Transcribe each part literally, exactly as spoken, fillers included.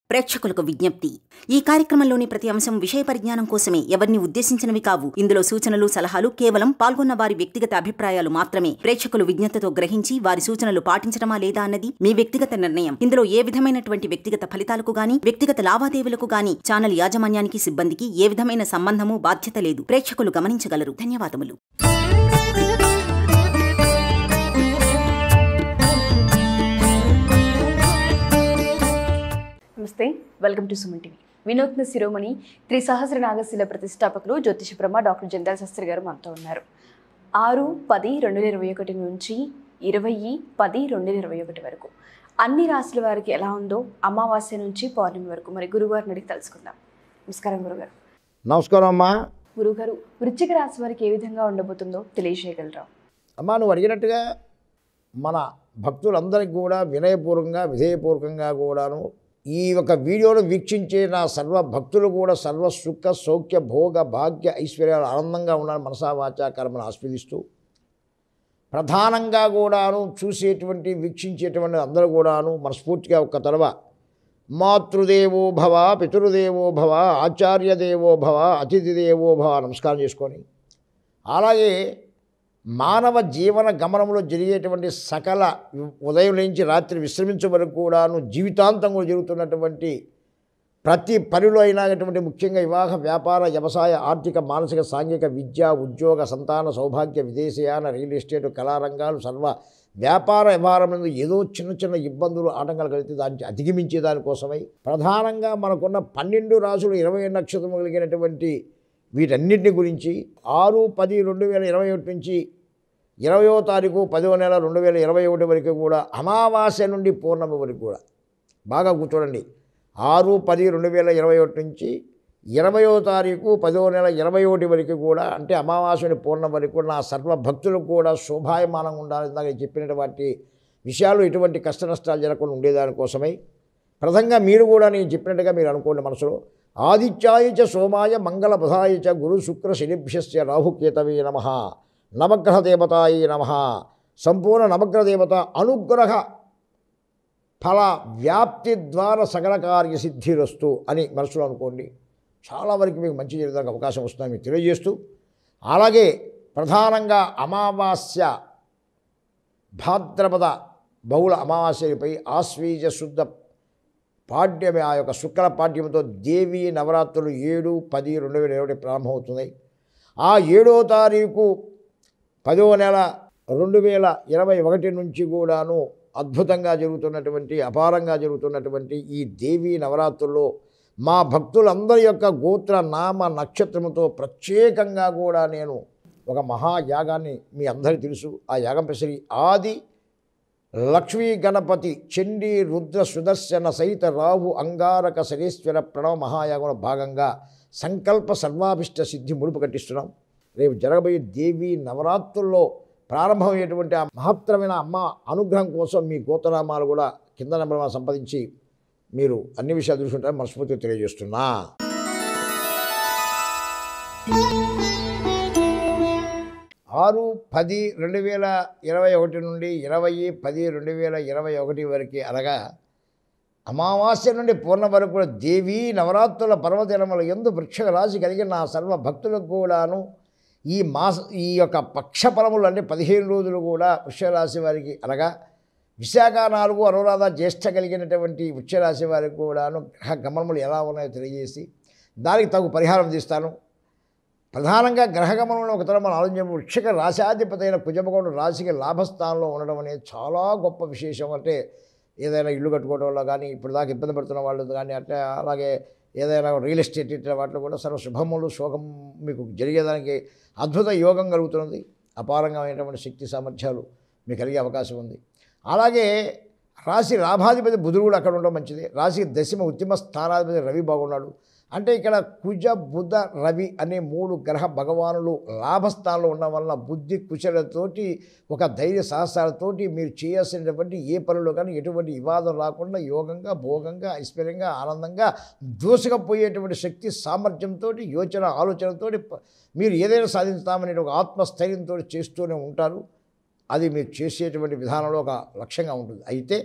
ప్రేక్షకులకు విజ్ఞప్తి. ఈ కార్యక్రమంలోని ప్రతి అంశం విషయ పరిజ్ఞానం కోసమే, ఎవరిని ఉద్దేశించినవి కావు. ఇందులో సూచనలు సలహాలు కేవలం పాల్గొన్న వారి వ్యక్తిగత అభిప్రాయాలు మాత్రమే. ప్రేక్షకులు విజ్ఞతతో గ్రహించి వారి సూచనలు పాటించడమా లేదా అన్నది మీ వ్యక్తిగత నిర్ణయం. ఇందులో ఏ విధమైనటువంటి వ్యక్తిగత ఫలితాలకు గాని, వ్యక్తిగత లావాదేవీలకు గాని ఛానల్ యాజమాన్యానికి, సిబ్బందికి ఏ విధమైన సంబంధము, బాధ్యత లేదు. ప్రేక్షకులు గమనించగలరు. ధన్యవాదములు. నమస్తే, వెల్కమ్ టు సుమన్ టీవీ. వినూత్న శిరోమణి త్రిసహస్ర నాగశిల ప్రతిష్టాపకులు జ్యోతిష బ్రహ్మ డాక్టర్ జంధ్యాల శాస్త్రి గారు మనతో ఉన్నారు. ఆరు పది రెండు వేల ఇరవై ఒకటి నుంచి ఇరవై పది రెండు వేల ఇరవై ఒకటి వరకు అన్ని రాశుల వారికి ఎలా ఉందో అమావాస్య నుంచి పౌర్ణమి వరకు మరి గురుగారిని అడిగి తెలుసుకుందాం. నమస్కారం గురుగారు. నమస్కారం అమ్మా. గురుగారు, వృశ్చిక రాశి వారికి ఏ విధంగా ఉండబోతుందో తెలియజేయగలరా? అమ్మా, నువ్వు అడిగినట్టుగా మన భక్తులందరికీ కూడా వినయపూర్వకంగా, విధేయపూర్వకంగా కూడాను ఈ ఒక వీడియోను వీక్షించే నా సర్వ భక్తులు కూడా సర్వ సుఖ సౌఖ్య భోగ భాగ్య ఐశ్వర్యాలు ఆనందంగా ఉండాలని మనసా వాచా కర్మను ఆస్వాదిస్తూ, ప్రధానంగా కూడాను చూసేటువంటి వీక్షించేటువంటి అందరూ కూడాను మనస్ఫూర్తిగా ఒక్క తడవ మాతృదేవో భవ, పితృదేవో భవ, ఆచార్యదేవో భవ, అతిథిదేవో భవ నమస్కారం చేసుకొని, అలాగే మానవ జీవన గమనంలో జరిగేటువంటి సకల ఉదయం నుంచి రాత్రి విశ్రమించే వరకు కూడాను జీవితాంతం కూడా జరుగుతున్నటువంటి ప్రతి పనిలో అయినటువంటి ముఖ్యంగా వివాహ, వ్యాపార, వ్యవసాయ, ఆర్థిక, మానసిక, సాంఘిక, విద్య, ఉద్యోగ, సంతాన, సౌభాగ్య, విదేశీయాన, రియల్ ఎస్టేట్, కళారంగాలు, సర్వ వ్యాపార వ్యవహారం ఏదో చిన్న చిన్న ఇబ్బందులు, ఆటంకాలు కలిగితే దాన్ని అధిగమించే దానికోసమై ప్రధానంగా మనకున్న పన్నెండు రాసులు ఇరవై నక్షత్రం కలిగినటువంటి వీటన్నింటిని గురించి ఆరు పది రెండు వేల ఇరవై ఒకటి నుంచి ఇరవయో తారీఖు పదో నెల రెండు వేల ఇరవై ఒకటి వరకు కూడా అమావాస్య నుండి పూర్ణమి వరకు కూడా బాగా కూర్చోండి. ఆరు పది రెండు వేల ఇరవై ఒకటి నుంచి ఇరవయో తారీఖు పదో నెల ఇరవై ఒకటి వరకు కూడా అంటే అమావాస్య నుండి పూర్ణం వరకు కూడా నా సర్వ భక్తులకు కూడా శోభాయమానంగా ఉండాలి. ఇందాక చెప్పినటువంటి విషయాలు ఎటువంటి కష్ట నష్టాలు జరగకుండా ఉండేదానికోసమై ప్రధానంగా మీరు కూడా నేను చెప్పినట్టుగా మీరు అనుకోండి మనసులో. ఆదిత్యాయ చ సోమాయ మంగళ బుధాయ చ గురు శుక్ర శనిభ్యస్య రాహుకేతవే నమః నవగ్రహ దేవతాయ నమః సంపూర్ణ నవగ్రహ దేవత అనుగ్రహ ఫల వ్యాప్తి ద్వారా సకల కార్య సిద్ధిరస్తు అని మనసులో అనుకోండి. చాలా వరకు మీకు మంచి జరగడానికి అవకాశం వస్తుందని మీకు తెలియజేస్తూ, అలాగే ప్రధానంగా అమావాస్య భాద్రపద బహుళ అమావాస్యపై ఆశ్వీజ శుద్ధ పాడ్యమే ఆ యొక్క శుక్ల పాడ్యంతో దేవీ నవరాత్రులు ఏడు పది రెండు వేల ఇరవై ప్రారంభమవుతున్నాయి. ఆ ఏడో తారీఖు పదో నెల రెండు వేల ఇరవై ఒకటి నుంచి కూడాను అద్భుతంగా జరుగుతున్నటువంటి, అపారంగా జరుగుతున్నటువంటి ఈ దేవీ నవరాత్రుల్లో మా భక్తులందరి యొక్క గోత్ర నామ నక్షత్రముతో ప్రత్యేకంగా కూడా నేను ఒక మహాయాగాన్ని మీ అందరికీ తెలుసు. ఆ యాగం ప్రసరి ఆది లక్ష్మీ గణపతి చండీ రుద్ర సుదర్శన సహిత రాహు అంగారక శనేశ్వర ప్రణవ మహాయాగంలో భాగంగా సంకల్ప సర్వాభిష్ట సిద్ధి ముడుపు కట్టిస్తున్నాం. రేపు జరగబోయే దేవీ నవరాత్రుల్లో ప్రారంభమయ్యేటువంటి ఆ మహత్తరమైన అమ్మ అనుగ్రహం కోసం మీ గోత్రనామాలు కూడా కింద నెంబర్ సంపాదించి మీరు అన్ని విషయాలు చూసుకుంటారని మనస్ఫూర్తిగా తెలియజేస్తున్నా. ఆరు పది రెండు వేల ఇరవై ఒకటి నుండి ఇరవై పది రెండు వేల ఇరవై ఒకటి వరకు అనగా అమావాస్య నుండి పూర్ణ వరకు కూడా దేవీ నవరాత్రుల పర్వదినముల యందు వృశ్చిక రాశి కలిగిన నా సర్వ భక్తులకు కూడాను ఈ మాస ఈ యొక్క పక్షఫలములు అంటే పదిహేను రోజులు కూడా వృశ్చిక రాశి వారికి అనగా విశాఖ నాలుగు అనురాధ జ్యేష్ఠ కలిగినటువంటి వృశ్చిక రాశి వారికి కూడాను గ్రహ గమనములు ఎలా ఉన్నాయో తెలియజేసి దానికి తగు పరిహారం తీస్తాను. ప్రధానంగా గ్రహగమనంలో ఒక తరం మనం ఆలోచన వృశ్చిక రాశాధిపతి అయిన కుజమగౌడు రాశికి లాభస్థానంలో ఉండడం అనేది చాలా గొప్ప విశేషం. అంటే ఏదైనా ఇల్లు కట్టుకోవడం వల్ల కానీ, ఇప్పుడు దాకా ఇబ్బంది పడుతున్న వాళ్ళు కానీ, అట్లా అలాగే ఏదైనా రియల్ ఎస్టేట్ ఇట్లా వాటిలో కూడా సర్వ శుభములు శోకం మీకు జరిగేదానికి అద్భుత యోగం కలుగుతున్నది. అపారంగమైనటువంటి శక్తి సామర్థ్యాలు మీకు కలిగే అవకాశం ఉంది. అలాగే రాశి లాభాధిపతి బుధుడు కూడా అక్కడ ఉండడం మంచిది. రాశి దశమ ఉత్తమ స్థానాధిపతి రవి బాగున్నాడు. అంటే ఇక్కడ కుజ బుధ రవి అనే మూడు గ్రహ భగవానులు లాభస్థానంలో ఉండడం వల్ల బుద్ధి కుశలతోటి ఒక ధైర్య సాహసాలతోటి మీరు చేయాల్సినటువంటి ఏ పనులు కానీ ఎటువంటి వివాదం రాకుండా యోగంగా భోగంగా ఐశ్వర్యంగా ఆనందంగా దూసుకుపోయేటువంటి శక్తి సామర్థ్యంతో యోచన ఆలోచనతో మీరు ఏదైనా సాధిస్తామనే ఒక ఆత్మస్థైర్యంతో చేస్తూనే ఉంటారు. అది మీరు చేసేటువంటి విధానంలో ఒక లక్ష్యంగా ఉంటుంది. అయితే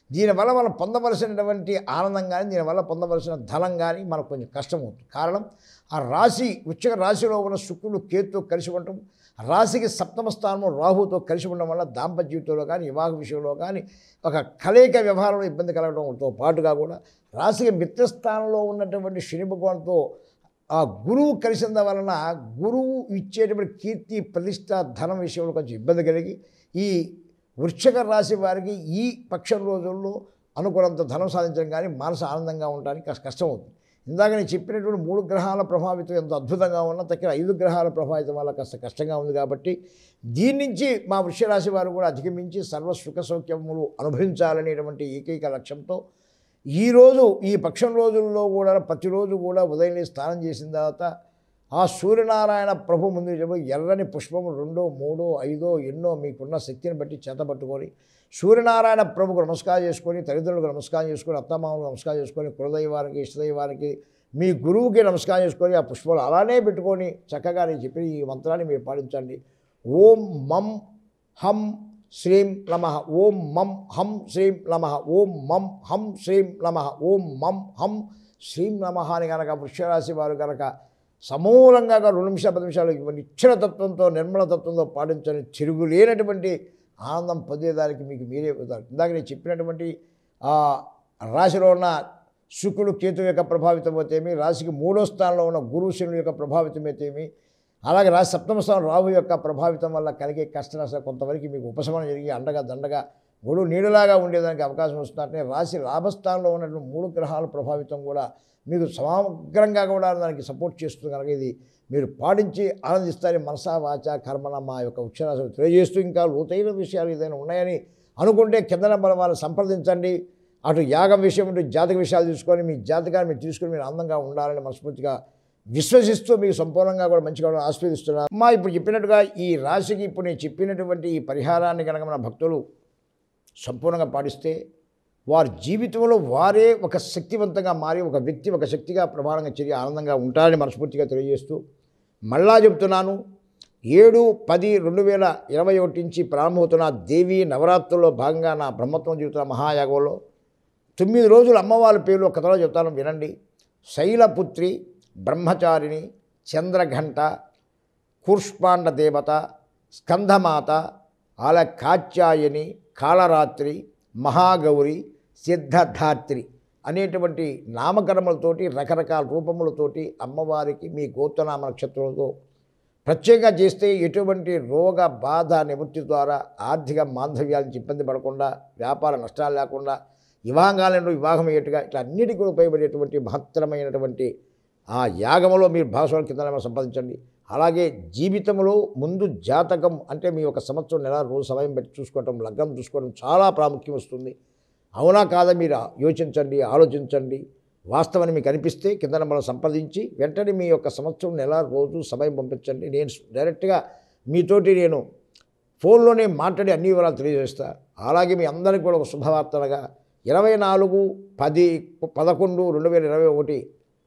దీనివల్ల మనం పొందవలసినటువంటి ఆనందం కానీ దీనివల్ల పొందవలసిన ధనం కానీ మనకు కొంచెం కష్టం అవుతుంది. కారణం ఆ రాశి వృశ్చిక రాశిలో ఉన్న శుక్రుడు కేతుతో కలిసి ఉండటం, రాశికి సప్తమ స్థానంలో రాహుతో కలిసి ఉండడం వల్ల దాంపత్య జీవితంలో కానీ వివాహ విషయంలో కానీ ఒక కలయిక వ్యవహారంలో ఇబ్బంది కలగడంతో పాటుగా కూడా రాశికి మిత్రస్థానంలో ఉన్నటువంటి శని భగవాన్తో ఆ గురువు కలిసిన వలన గురువు ఇచ్చేటువంటి కీర్తి ప్రతిష్ట ధనం విషయంలో కొంచెం ఇబ్బంది కలిగి ఈ వృశ్చిక రాశి వారికి ఈ పక్షం రోజుల్లో అనుకున్నంత ధనం సాధించడం కానీ మనసు ఆనందంగా ఉండడానికి కాస్త కష్టం అవుతుంది. ఇందాక నేను చెప్పినటువంటి మూడు గ్రహాల ప్రభావితం ఎంత అద్భుతంగా ఉన్నా తక్కిన ఐదు గ్రహాల ప్రభావితం వల్ల కాస్త కష్టంగా ఉంది. కాబట్టి దీని నుంచి మా వృశ్చిక రాశి వారు కూడా అధిగమించి సర్వ సుఖ సౌఖ్యములు అనుభవించాలనేటువంటి ఏకైక లక్ష్యంతో ఈరోజు ఈ పక్షం రోజుల్లో కూడా ప్రతిరోజు కూడా ఉదయం స్నానం చేసిన తర్వాత ఆ సూర్యనారాయణ ప్రభు ముందు ఎర్రని పుష్పము రెండో మూడో ఐదో ఎన్నో మీకున్న శక్తిని బట్టి చేతపట్టుకొని సూర్యనారాయణ ప్రభుకు నమస్కారం చేసుకొని తల్లిదండ్రులకు నమస్కారం చేసుకొని అత్తమామలకు నమస్కారం చేసుకొని కులదైవానికి ఇష్టదైవానికి మీ గురువుకి నమస్కారం చేసుకొని ఆ పుష్పాలు అలానే పెట్టుకొని చక్కగా నేను చెప్పిన ఈ మంత్రాన్ని మీరు పాటించండి. ఓం మం హం శ్రీం నమః, ఓం మం హం శ్రీం నమః, ఓం మం హం శ్రీం నమః, ఓం మం హం శ్రీం నమః అని కనుక వృశ్చిక రాశి వారు కనుక సమూలంగా రెండు నిమిషాలు పది నిమిషాలు నిశ్చల తత్వంతో నిర్మల తత్వంతో పాటించని తిరుగులేనటువంటి ఆనందం పొందేదానికి మీకు మీరే అవుతారు. ఇందాక నేను చెప్పినటువంటి ఆ రాశిలో ఉన్న శుక్రుడు కేతు యొక్క ప్రభావితం అయితేమి, రాశికి మూడో స్థానంలో ఉన్న గురువు శనుడు యొక్క ప్రభావితం అయితేమి, అలాగే రాశి సప్తమ స్థానం రాహు యొక్క ప్రభావితం వల్ల కలిగే కష్ట నష్టాలు కొంతవరకు మీకు ఉపశమనం జరిగి అండగా దండగా గొడు నీడలాగా ఉండేదానికి అవకాశం వస్తున్నట్టే రాశి లాభస్థానంలో ఉన్నటువంటి మూడు గ్రహాల ప్రభావితం కూడా మీకు సమగ్రంగా కూడా దానికి సపోర్ట్ చేస్తుంది. కనుక ఇది మీరు పాటించి ఆనందిస్తారని మనసా వాచ కర్మన మా యొక్క ఉక్షరాశం తెలియజేస్తూ ఇంకా లోతైన విషయాలు ఏదైనా ఉన్నాయని అనుకుంటే కింద నెంబర్ వాళ్ళని సంప్రదించండి. అటు యాగం విషయం ఇటు జాతక విషయాలు తీసుకొని మీ జాతకాన్ని మీరు తీసుకొని మీరు ఆనందంగా ఉండాలని మనస్ఫూర్తిగా విశ్వసిస్తూ మీకు సంపూర్ణంగా కూడా మంచిగా ఆస్వాదిస్తున్నారు. అమ్మా ఇప్పుడు చెప్పినట్టుగా ఈ రాశికి ఇప్పుడు నేను చెప్పినటువంటి ఈ పరిహారాన్ని కనుక మన భక్తులు సంపూర్ణంగా పాటిస్తే వారి జీవితంలో వారే ఒక శక్తివంతంగా మారి ఒక వ్యక్తి ఒక శక్తిగా ప్రమాణంగా చేరి ఆనందంగా ఉంటారని మనస్ఫూర్తిగా తెలియజేస్తూ మళ్ళా చెబుతున్నాను, ఏడు పది రెండు వేల ఇరవై ఒకటి నుంచి ప్రారంభమవుతున్న దేవీ నవరాత్రుల్లో భాగంగా నా బ్రహ్మత్వం జీవితున్న మహాయాగంలో తొమ్మిది రోజులు అమ్మవారి పేర్లు ఒక కథలో చెప్తాను వినండి. శైలపుత్రి, బ్రహ్మచారిణి, చంద్రఘంట, కూర్ష్పాండ దేవత, స్కంధమాత, ఆల కాత్యాయని, కాళరాత్రి, మహాగౌరి, సిద్ధధాత్రి అనేటువంటి నామకరణములతోటి రకరకాల రూపములతోటి అమ్మవారికి మీ గోత్రనామ నక్షత్రంతో ప్రత్యేకంగా చేస్తే ఎటువంటి రోగ బాధ నివృత్తి ద్వారా ఆర్థిక మాంధవ్యాల నుంచి ఇబ్బంది పడకుండా వ్యాపార నష్టాలు లేకుండా వివాహంగాలను వివాహం అయ్యేట్టుగా ఇట్లా అన్నిటికీ కూడా ఉపయోగపడేటువంటి మహత్తరమైనటువంటి ఆ యాగంలో మీరు భాగస్వామి కింద సంపాదించండి. అలాగే జీవితంలో ముందు జాతకం అంటే మీ ఒక సంవత్సరం నెల రోజు సమయం పెట్టి చూసుకోవటం లగ్నం చూసుకోవడం చాలా ప్రాముఖ్యం వస్తుంది. అవునా కాదా మీరు యోచించండి, ఆలోచించండి. వాస్తవాన్ని మీకు అనిపిస్తే కింద మనం సంప్రదించి వెంటనే మీ యొక్క సంవత్సరం నెల రోజు సమయం పంపించండి. నేను డైరెక్ట్గా మీతోటి నేను ఫోన్లోనే మాట్లాడి అన్ని వివరాలు తెలియజేస్తా. అలాగే మీ అందరికీ కూడా ఒక శుభవార్తలుగా ఇరవై నాలుగు పది పదకొండు రెండు వేల ఇరవై ఒకటి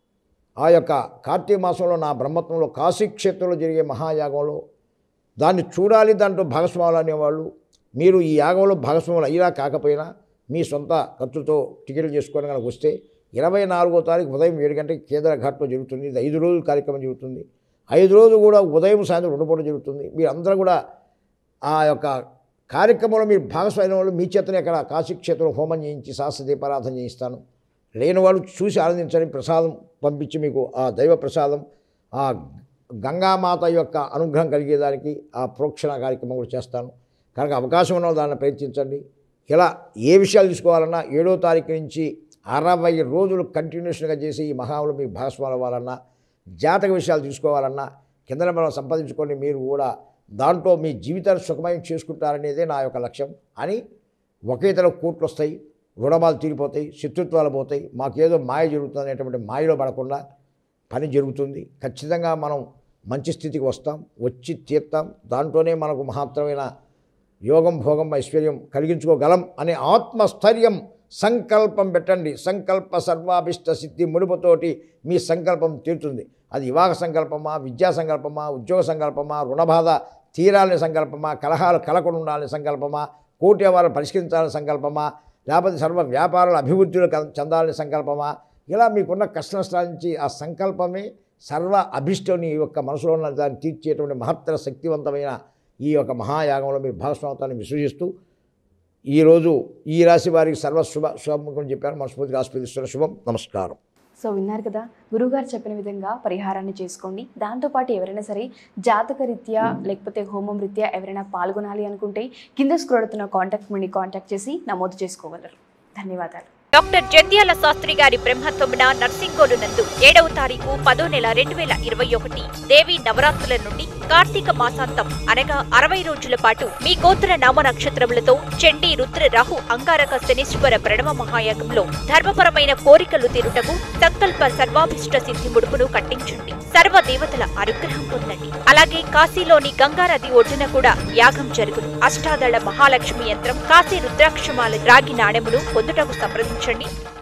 ఆ యొక్క కార్తీక మాసంలో నా బ్రహ్మత్వంలో కాశీక్షేత్రంలో జరిగే మహాయాగంలో దాన్ని చూడాలి, దాంట్లో భాగస్వాములు అనేవాళ్ళు మీరు ఈ యాగంలో భాగస్వాములు అయినా కాకపోయినా మీ సొంత ఖర్చుతో టికెట్లు చేసుకొని కనుక వస్తే ఇరవై నాలుగో తారీఖు ఉదయం ఏడు గంటకి కేదార్ఘాట్లో జరుగుతుంది. ఇది ఐదు రోజుల కార్యక్రమం జరుగుతుంది. ఐదు రోజులు కూడా ఉదయం సాయంత్రం రెండు పూట జరుగుతుంది. మీరు అందరూ కూడా ఆ యొక్క కార్యక్రమంలో మీరు భాగస్వామ్యం వాళ్ళు మీ చేతనే అక్కడ కాశీక్షేత్రంలో హోమం చేయించి శాస్త్ర దీపారాధన చేయిస్తాను. లేని వాళ్ళు చూసి ఆనందించని ప్రసాదం పంపించి మీకు ఆ దైవ ప్రసాదం ఆ గంగామాత యొక్క అనుగ్రహం కలిగేదానికి ఆ ప్రోక్షణ కార్యక్రమం కూడా చేస్తాను. కనుక అవకాశం ఉన్న దాన్ని ప్రయత్నించండి. ఇలా ఏ విషయాలు తీసుకోవాలన్నా ఏడో తారీఖు నుంచి అరవై రోజులు కంటిన్యూషన్గా చేసి ఈ మహాలో మీకు భాగస్వామ్యం అవ్వాలన్నా జాతక విషయాలు తీసుకోవాలన్నా కింద మనం సంపాదించుకొని మీరు కూడా దాంట్లో మీ జీవితాన్ని సుఖమయం చేసుకుంటారనేదే నా యొక్క లక్ష్యం అని ఒకే తల కోట్లు వస్తాయి, రుణమాలు తీరిపోతాయి, శత్రుత్వాలు పోతాయి, మాకేదో మాయ జరుగుతుంది అనేటువంటి మాయలో పడకుండా పని జరుగుతుంది. ఖచ్చితంగా మనం మంచి స్థితికి వస్తాం, వచ్చి తీర్తాం. దాంట్లోనే మనకు మహత్తరమైన యోగం భోగం ఐశ్వర్యం కలిగించుకోగలం అనే ఆత్మస్థైర్యం సంకల్పం పెట్టండి. సంకల్ప సర్వాభిష్ట సిద్ధి ముడుపుతోటి మీ సంకల్పం తీరుతుంది. అది వివాహ సంకల్పమా, విద్యా సంకల్పమా, ఉద్యోగ సంకల్పమా, రుణబాధ తీరాలని సంకల్పమా, కలహాలు కలకుండా ఉండాలని సంకల్పమా, కోటి వారు పరిష్కరించాలని సంకల్పమా, లేకపోతే సర్వ వ్యాపారాల అభివృద్ధిలో చెందాలని సంకల్పమా, ఇలా మీకున్న కష్ట నష్టాల నుంచి ఆ సంకల్పమే సర్వ అభిష్టని ఈ యొక్క మనసులో ఉన్న దాన్ని తీర్చేటువంటి మహత్తర శక్తివంతమైన ఈ యొక్క మహాయాగంలో మీరు భాగస్వామ్యాన్ని విశ్వసిస్తూ ఈరోజు ఈ రాశి వారికి సర్వ శుభ శుభముఖం చెప్పారు. మనస్ఫూర్తిగా ఆస్వాదిస్తున్న శుభం. నమస్కారం. సో విన్నారు కదా, గురువుగారు చెప్పిన విధంగా పరిహారాన్ని చేసుకోండి. దాంతోపాటు ఎవరైనా సరే జాతక రీత్యా లేకపోతే హోమం రీత్యా ఎవరైనా పాల్గొనాలి అనుకుంటే కింద స్క్రోల్ అవుతున్న కాంటాక్ట్ మనీ కాంటాక్ట్ చేసి నమోదు చేసుకోగలరు. ధన్యవాదాలు. డాక్టర్ జంధ్యాల శాస్త్రి గారి బ్రహ్మత్వమున నర్సింగోలు నందు ఏడవ తారీఖు పదో నెల రెండు వేల ఇరవై ఒకటి దేవి నవరాత్రుల నుండి కార్తీక మాసాంతం అనగా అరవై రోజుల పాటు మీ గోత్ర నామ నక్షత్రములతో చండీ రుద్ర రాహు అంగారక శనీశ్వర ప్రణవ మహాయాగంలో ధర్మపరమైన కోరికలు తీరుటకు సంకల్ప సర్వాభిష్ట సిద్ధి ముడుపును కట్టించండి. సర్వ దేవతల అనుగ్రహం పొందండి. అలాగే కాశీలోని గంగానది ఒడ్డున కూడా యాగం జరుగును. అష్టాదళ మహాలక్ష్మి యంత్రం, కాశీ రుద్రాక్షమాల రాగి నాణెములు పొందుటకు సంప్రదించండి.